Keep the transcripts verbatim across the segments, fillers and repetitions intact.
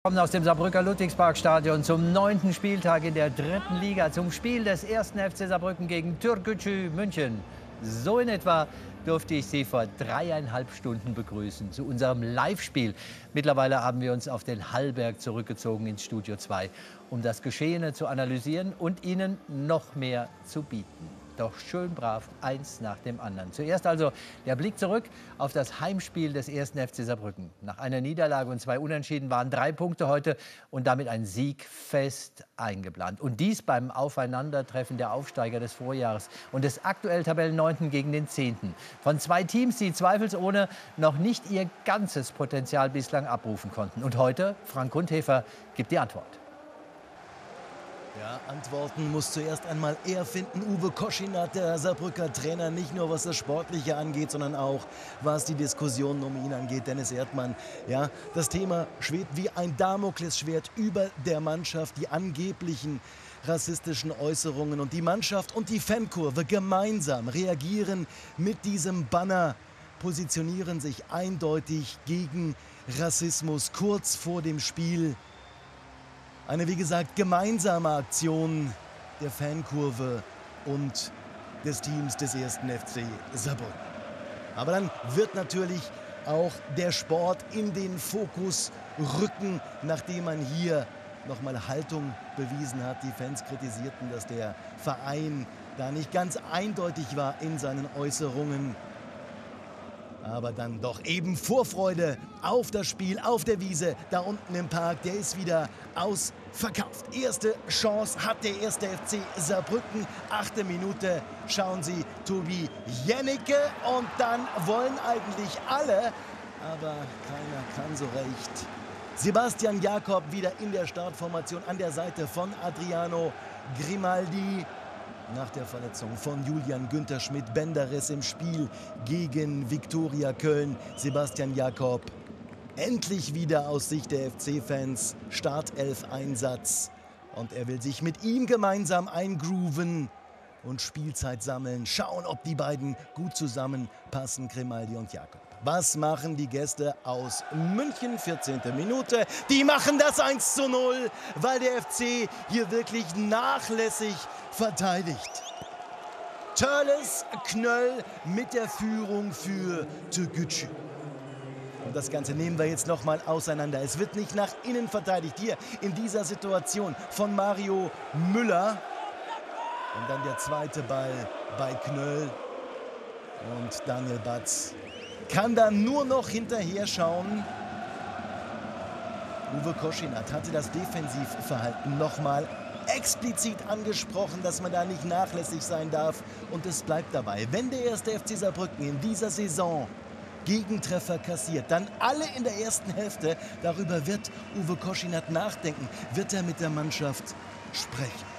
Kommen aus dem Saarbrücker Ludwigsparkstadion zum neunten Spieltag in der dritten Liga, zum Spiel des ersten F C Saarbrücken gegen Türkgücü München. So in etwa durfte ich Sie vor dreieinhalb Stunden begrüßen zu unserem Live-Spiel. Mittlerweile haben wir uns auf den Hallberg zurückgezogen ins Studio zwei, um das Geschehene zu analysieren und Ihnen noch mehr zu bieten. Doch schön brav, eins nach dem anderen. Zuerst also der Blick zurück auf das Heimspiel des ersten F C Saarbrücken. Nach einer Niederlage und zwei Unentschieden waren drei Punkte heute und damit ein Sieg fest eingeplant. Und dies beim Aufeinandertreffen der Aufsteiger des Vorjahres und des aktuell Tabellenneunten gegen den Zehnten. Von zwei Teams, die zweifelsohne noch nicht ihr ganzes Potenzial bislang abrufen konnten. Und heute, Frank Grundhäfer gibt die Antwort. Ja, Antworten muss zuerst einmal er finden. Uwe Koschinat, der Saarbrücker Trainer, nicht nur was das Sportliche angeht, sondern auch was die Diskussionen um ihn angeht. Dennis Erdmann, ja, das Thema schwebt wie ein Damoklesschwert über der Mannschaft. Die angeblichen rassistischen Äußerungen und die Mannschaft und die Fankurve gemeinsam reagieren mit diesem Banner, positionieren sich eindeutig gegen Rassismus kurz vor dem Spiel. Eine, wie gesagt, gemeinsame Aktion der Fankurve und des Teams des ersten F C Saarbrücken. Aber dann wird natürlich auch der Sport in den Fokus rücken, nachdem man hier nochmal Haltung bewiesen hat. Die Fans kritisierten, dass der Verein da nicht ganz eindeutig war in seinen Äußerungen. Aber dann doch eben Vorfreude auf das Spiel, auf der Wiese, da unten im Park. Der ist wieder ausverkauft. Erste Chance hat der erste F C Saarbrücken. Achte Minute, schauen Sie, Tobi Jennecke. Und dann wollen eigentlich alle, aber keiner kann so recht. Sebastian Jakob wieder in der Startformation an der Seite von Adriano Grimaldi. Nach der Verletzung von Julian Günther Schmidt, Bänderriss im Spiel gegen Viktoria Köln. Sebastian Jakob endlich wieder aus Sicht der F C-Fans Startelf-Einsatz. Und er will sich mit ihm gemeinsam eingrooven und Spielzeit sammeln. Schauen, ob die beiden gut zusammenpassen, Grimaldi und Jakob. Was machen die Gäste aus München? vierzehnte Minute. Die machen das eins zu null, weil der F C hier wirklich nachlässig verteidigt. Törles Knöll mit der Führung für Türkgücü. Und das Ganze nehmen wir jetzt noch mal auseinander. Es wird nicht nach innen verteidigt. Hier in dieser Situation von Mario Müller. Und dann der zweite Ball bei Knöll. Und Daniel Batz kann da nur noch hinterher schauen. Uwe Koschinat hatte das Defensivverhalten noch mal explizit angesprochen, dass man da nicht nachlässig sein darf. Und es bleibt dabei. Wenn der erste F C Saarbrücken in dieser Saison Gegentreffer kassiert, dann alle in der ersten Hälfte, darüber wird Uwe Koschinat nachdenken, wird er mit der Mannschaft sprechen.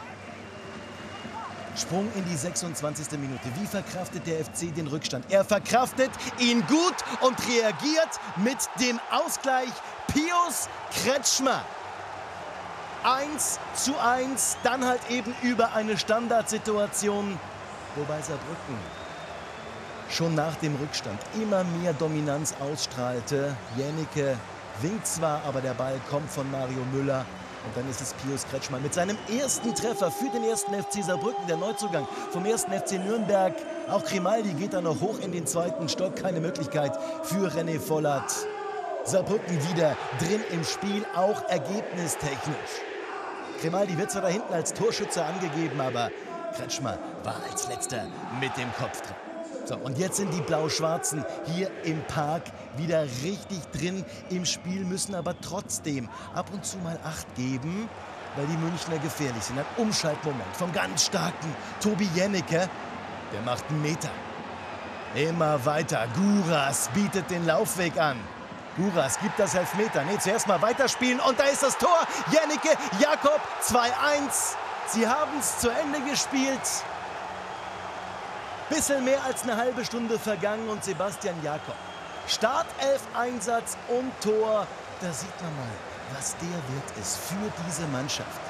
Sprung in die sechsundzwanzigste Minute. Wie verkraftet der F C den Rückstand? Er verkraftet ihn gut und reagiert mit dem Ausgleich. Pius Kretschmer. eins zu eins, dann halt eben über eine Standardsituation. Wobei Saarbrücken schon nach dem Rückstand immer mehr Dominanz ausstrahlte. Jennecke winkt zwar, aber der Ball kommt von Mario Müller. Und dann ist es Pius Kretschmer mit seinem ersten Treffer für den ersten F C Saarbrücken. Der Neuzugang vom ersten F C Nürnberg. Auch Grimaldi geht da noch hoch in den zweiten Stock. Keine Möglichkeit für René Vollert. Saarbrücken wieder drin im Spiel, auch ergebnistechnisch. Grimaldi wird zwar da hinten als Torschütze angegeben, aber Kretschmer war als letzter mit dem Kopf drin. So, und jetzt sind die Blau-Schwarzen hier im Park wieder richtig drin im Spiel, müssen aber trotzdem ab und zu mal Acht geben, weil die Münchner gefährlich sind. Ein Umschaltmoment vom ganz starken Tobi Jennecke, der macht einen Meter. Immer weiter, Guras bietet den Laufweg an. Guras gibt das Elfmeter. Nee, zuerst mal weiterspielen und da ist das Tor. Jennecke, Jakob, zwei eins. Sie haben es zu Ende gespielt. Bisschen mehr als eine halbe Stunde vergangen und Sebastian Jakob. Startelf-Einsatz und Tor. Da sieht man mal, was der Wert ist für diese Mannschaft.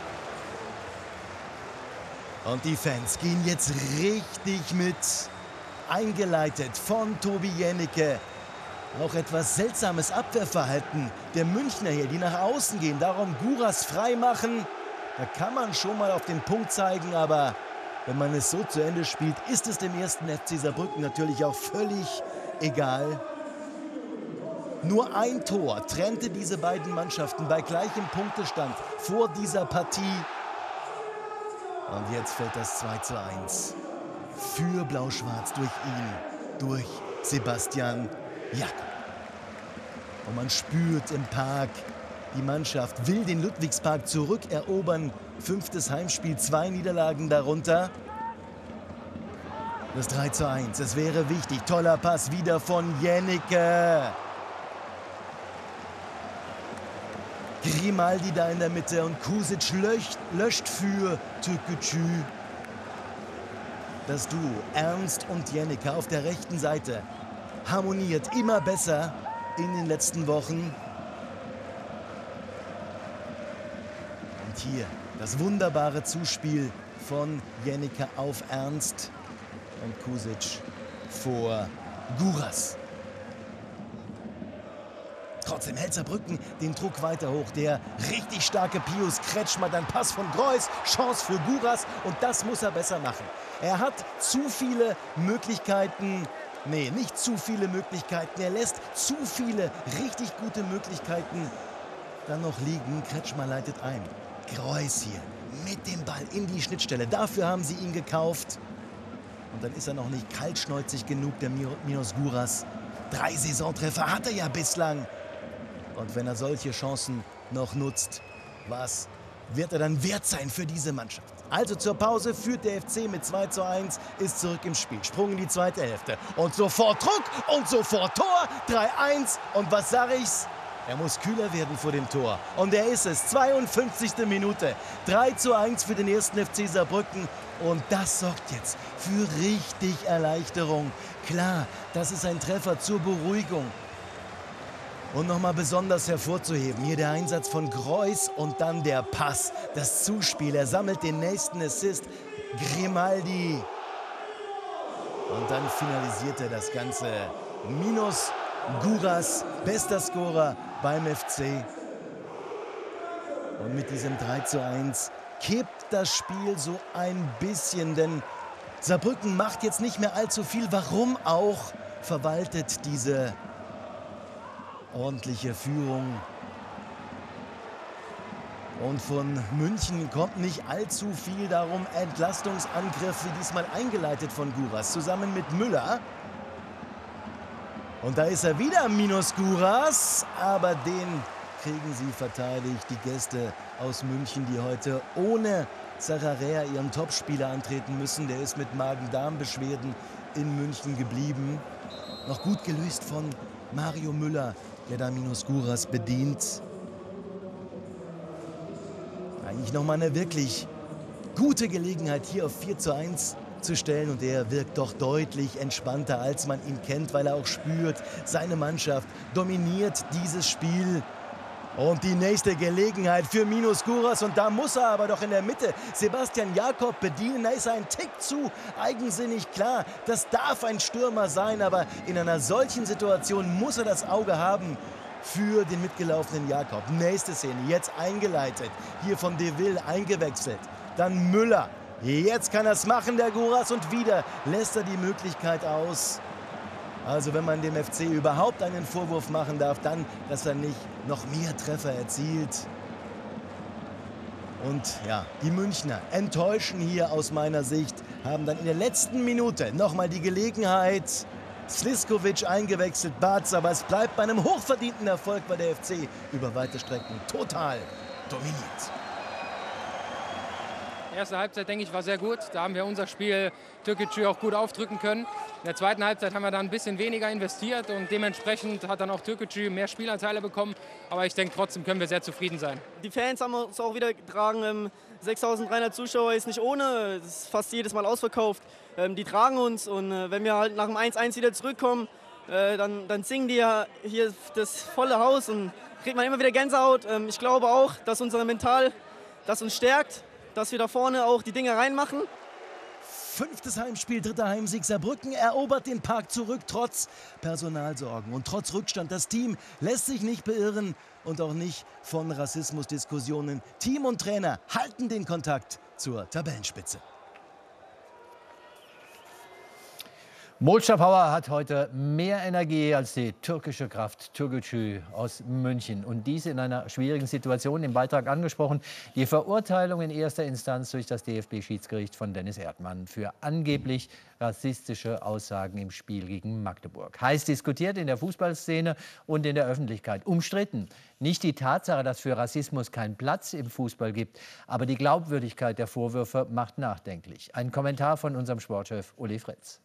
Und die Fans gehen jetzt richtig mit. Eingeleitet von Tobi Jennecke. Auch etwas seltsames Abwehrverhalten der Münchner hier, die nach außen gehen. Darum Guras frei machen. Da kann man schon mal auf den Punkt zeigen, aber wenn man es so zu Ende spielt, ist es dem ersten F C Saarbrücken natürlich auch völlig egal. Nur ein Tor trennte diese beiden Mannschaften bei gleichem Punktestand vor dieser Partie. Und jetzt fällt das zwei zu eins für Blau-Schwarz durch ihn, durch Sebastian Jakob. Und man spürt im Park, die Mannschaft will den Ludwigspark zurückerobern. Fünftes Heimspiel, zwei Niederlagen darunter. Das drei zu eins, es wäre wichtig. Toller Pass wieder von Jennecke. Grimaldi da in der Mitte und Kusic löscht, löscht für Türkgücü. Das Duo Ernst und Jennecke auf der rechten Seite harmoniert immer besser in den letzten Wochen. Und hier das wunderbare Zuspiel von Jennecke auf Ernst und Kusic vor Guras. Trotzdem hält Saarbrücken den Druck weiter hoch. Der richtig starke Pius Kretschmer, dann Pass von Greuß, Chance für Guras und das muss er besser machen. Er hat zu viele Möglichkeiten, nee, nicht zu viele Möglichkeiten, er lässt zu viele richtig gute Möglichkeiten dann noch liegen. Kretschmer leitet ein. Greuß hier mit dem Ball in die Schnittstelle, dafür haben sie ihn gekauft. Und dann ist er noch nicht kaltschnäuzig genug, der Minos Guras. Drei Saisontreffer hat er ja bislang. Und wenn er solche Chancen noch nutzt, was wird er dann wert sein für diese Mannschaft? Also zur Pause führt der F C mit zwei zu eins, ist zurück im Spiel. Sprung in die zweite Hälfte. Und sofort Druck und sofort Tor. drei eins. Und was sage ich's? Er muss kühler werden vor dem Tor. Und er ist es. zweiundfünfzigste Minute. drei zu eins für den ersten F C Saarbrücken. Und das sorgt jetzt für richtig Erleichterung. Klar, das ist ein Treffer zur Beruhigung. Und nochmal besonders hervorzuheben, hier der Einsatz von Greuß und dann der Pass, das Zuspiel. Er sammelt den nächsten Assist, Grimaldi. Und dann finalisiert er das Ganze. Minos Guras, bester Scorer beim F C. Und mit diesem drei zu eins kippt das Spiel so ein bisschen, denn Saarbrücken macht jetzt nicht mehr allzu viel. Warum auch? Verwaltet diese ordentliche Führung. Und von München kommt nicht allzu viel, darum Entlastungsangriff wie diesmal eingeleitet von Guras zusammen mit Müller. Und da ist er wieder, Minos Guras, aber den kriegen sie verteidigt. Die Gäste aus München, die heute ohne Sararea, ihren Topspieler, antreten müssen. Der ist mit Magen-Darm-Beschwerden in München geblieben. Noch gut gelöst von Mario Müller, der da Minos Guras bedient. Eigentlich nochmal eine wirklich gute Gelegenheit, hier auf vier zu eins zu stellen. Und er wirkt doch deutlich entspannter, als man ihn kennt, weil er auch spürt, seine Mannschaft dominiert dieses Spiel. Und die nächste Gelegenheit für Minos Guras. Und da muss er aber doch in der Mitte Sebastian Jakob bedienen. Da ist er ein Tick zu eigensinnig. Klar, das darf ein Stürmer sein, aber in einer solchen Situation muss er das Auge haben für den mitgelaufenen Jakob. Nächste Szene, jetzt eingeleitet. Hier von De Ville eingewechselt. Dann Müller. Jetzt kann er es machen, der Guras. Und wieder lässt er die Möglichkeit aus. Also wenn man dem F C überhaupt einen Vorwurf machen darf, dann, dass er nicht noch mehr Treffer erzielt. Und ja, die Münchner enttäuschen hier aus meiner Sicht, haben dann in der letzten Minute nochmal die Gelegenheit. Sliskovic eingewechselt, Barz, aber es bleibt bei einem hochverdienten Erfolg, weil der F C über weite Strecken total dominiert. Die erste Halbzeit, denke ich, war sehr gut. Da haben wir unser Spiel Türkgücü auch gut aufdrücken können. In der zweiten Halbzeit haben wir dann ein bisschen weniger investiert und dementsprechend hat dann auch Türkgücü mehr Spielanteile bekommen. Aber ich denke, trotzdem können wir sehr zufrieden sein. Die Fans haben uns auch wieder getragen. sechstausenddreihundert Zuschauer ist nicht ohne. Das ist fast jedes Mal ausverkauft. Die tragen uns und wenn wir halt nach dem eins eins wieder zurückkommen, dann, dann singen die ja hier das volle Haus und kriegt man immer wieder Gänsehaut. Ich glaube auch, dass unser Mental das uns stärkt, dass wir da vorne auch die Dinge reinmachen. Fünftes Heimspiel, dritter Heimsieg. Saarbrücken erobert den Park zurück, trotz Personalsorgen und trotz Rückstand. Das Team lässt sich nicht beirren und auch nicht von Rassismusdiskussionen. Team und Trainer halten den Kontakt zur Tabellenspitze. Molscha Power hat heute mehr Energie als die türkische Kraft Türkgücü aus München. Und dies in einer schwierigen Situation, im Beitrag angesprochen, die Verurteilung in erster Instanz durch das D F B-Schiedsgericht von Dennis Erdmann für angeblich rassistische Aussagen im Spiel gegen Magdeburg. Heiß diskutiert in der Fußballszene und in der Öffentlichkeit. Umstritten. Nicht die Tatsache, dass für Rassismus keinen Platz im Fußball gibt, aber die Glaubwürdigkeit der Vorwürfe macht nachdenklich. Ein Kommentar von unserem Sportchef Uli Fritz.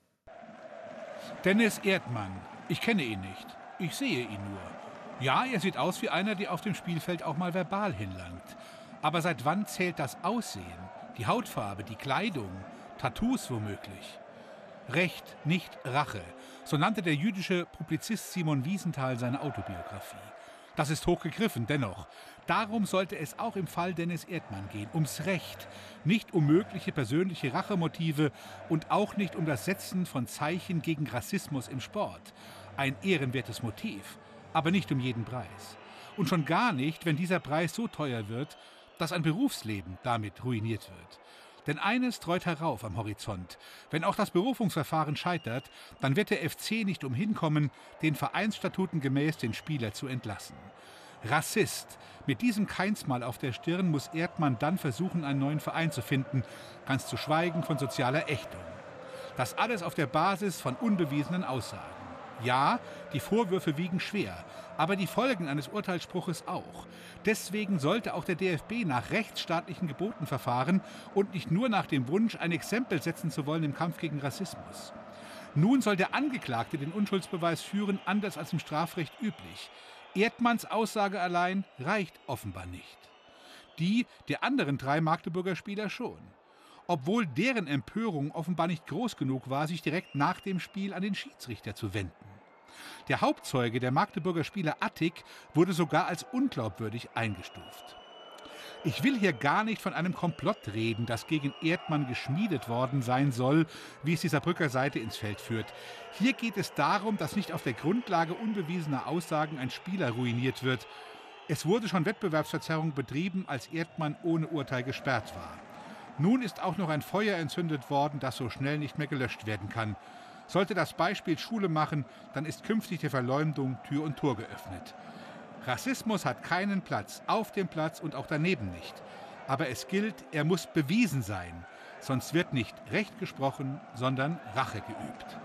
Dennis Erdmann. Ich kenne ihn nicht. Ich sehe ihn nur. Ja, er sieht aus wie einer, der auf dem Spielfeld auch mal verbal hinlangt. Aber seit wann zählt das Aussehen? Die Hautfarbe, die Kleidung, Tattoos womöglich? Recht, nicht Rache. So nannte der jüdische Publizist Simon Wiesenthal seine Autobiografie. Das ist hochgegriffen, dennoch. Darum sollte es auch im Fall Dennis Erdmann gehen, ums Recht. Nicht um mögliche persönliche Rachemotive und auch nicht um das Setzen von Zeichen gegen Rassismus im Sport. Ein ehrenwertes Motiv, aber nicht um jeden Preis. Und schon gar nicht, wenn dieser Preis so teuer wird, dass ein Berufsleben damit ruiniert wird. Denn eines treut herauf am Horizont. Wenn auch das Berufungsverfahren scheitert, dann wird der F C nicht umhin kommen, den Vereinsstatuten gemäß den Spieler zu entlassen. Rassist. Mit diesem Keinsmal auf der Stirn muss Erdmann dann versuchen, einen neuen Verein zu finden, ganz zu schweigen von sozialer Ächtung. Das alles auf der Basis von unbewiesenen Aussagen. Ja, die Vorwürfe wiegen schwer, aber die Folgen eines Urteilsspruches auch. Deswegen sollte auch der D F B nach rechtsstaatlichen Geboten verfahren und nicht nur nach dem Wunsch, ein Exempel setzen zu wollen im Kampf gegen Rassismus. Nun soll der Angeklagte den Unschuldsbeweis führen, anders als im Strafrecht üblich. Erdmanns Aussage allein reicht offenbar nicht. Die der anderen drei Magdeburger Spieler schon. Obwohl deren Empörung offenbar nicht groß genug war, sich direkt nach dem Spiel an den Schiedsrichter zu wenden. Der Hauptzeuge der Magdeburger Spieler Attik wurde sogar als unglaubwürdig eingestuft. Ich will hier gar nicht von einem Komplott reden, das gegen Erdmann geschmiedet worden sein soll, wie es die Saarbrücker Seite ins Feld führt. Hier geht es darum, dass nicht auf der Grundlage unbewiesener Aussagen ein Spieler ruiniert wird. Es wurde schon Wettbewerbsverzerrung betrieben, als Erdmann ohne Urteil gesperrt war. Nun ist auch noch ein Feuer entzündet worden, das so schnell nicht mehr gelöscht werden kann. Sollte das Beispiel Schule machen, dann ist künftig der Verleumdung Tür und Tor geöffnet. Rassismus hat keinen Platz, auf dem Platz und auch daneben nicht. Aber es gilt, er muss bewiesen sein. Sonst wird nicht Recht gesprochen, sondern Rache geübt.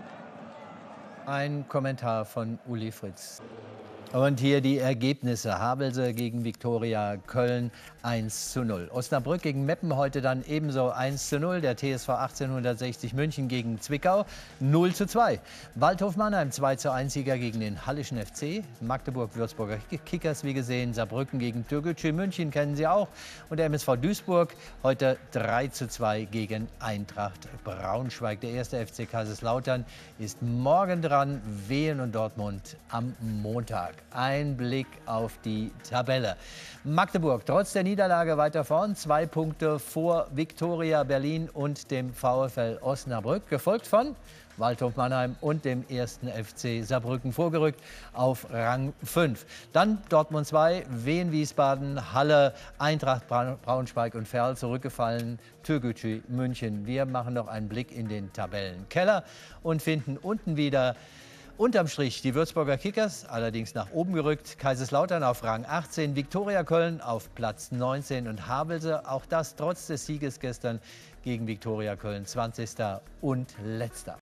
Ein Kommentar von Uli Fritz. Und hier die Ergebnisse. Havelse gegen Viktoria Köln eins zu null. Osnabrück gegen Meppen heute dann ebenso eins zu null. Der T S V achtzehnhundertsechzig München gegen Zwickau null zu zwei. Waldhof Mannheim zwei zu eins Sieger gegen den Hallischen F C. Magdeburg-Würzburger Kickers wie gesehen. Saarbrücken gegen Türkgücü München kennen Sie auch. Und der M S V Duisburg heute drei zu zwei gegen Eintracht Braunschweig. Der erste F C Kaiserslautern ist morgen dran. Wien und Dortmund am Montag. Ein Blick auf die Tabelle. Magdeburg trotz der Niederlage weiter vorn, zwei Punkte vor Viktoria Berlin und dem VfL Osnabrück, gefolgt von Waldhof Mannheim und dem ersten F C Saarbrücken vorgerückt auf Rang fünf. Dann Dortmund zwei, Wien Wiesbaden, Halle, Eintracht Braunschweig und Verl zurückgefallen, Türkgücü München. Wir machen noch einen Blick in den Tabellenkeller und finden unten wieder unterm Strich die Würzburger Kickers, allerdings nach oben gerückt. Kaiserslautern auf Rang achtzehn, Viktoria Köln auf Platz neunzehn und Havelse, auch das trotz des Sieges gestern gegen Viktoria Köln, zwanzigster und letzter.